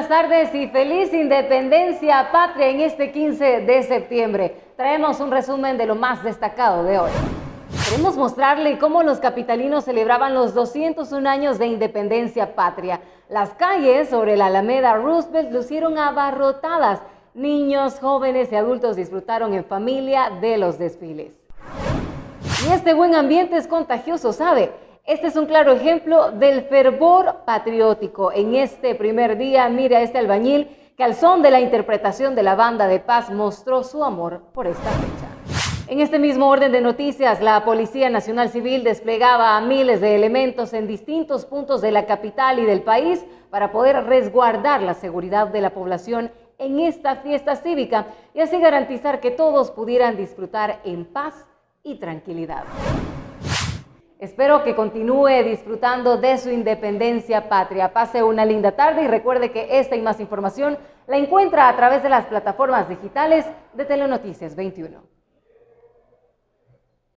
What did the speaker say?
tardes y feliz Independencia Patria en este 15 de septiembre. Traemos un resumen de lo más destacado de hoy. Queremos mostrarle cómo los capitalinos celebraban los 201 años de Independencia Patria. Las calles sobre la Alameda Roosevelt lucieron abarrotadas. Niños, jóvenes y adultos disfrutaron en familia de los desfiles. Y este buen ambiente es contagioso, ¿sabe? Este es un claro ejemplo del fervor patriótico. En este primer día, mire a este albañil que al son de la interpretación de la banda de paz mostró su amor por esta fecha. En este mismo orden de noticias, la Policía Nacional Civil desplegaba a miles de elementos en distintos puntos de la capital y del país para poder resguardar la seguridad de la población en esta fiesta cívica y así garantizar que todos pudieran disfrutar en paz y tranquilidad. Espero que continúe disfrutando de su Independencia Patria. Pase una linda tarde y recuerde que esta y más información la encuentra a través de las plataformas digitales de Telenoticias 21.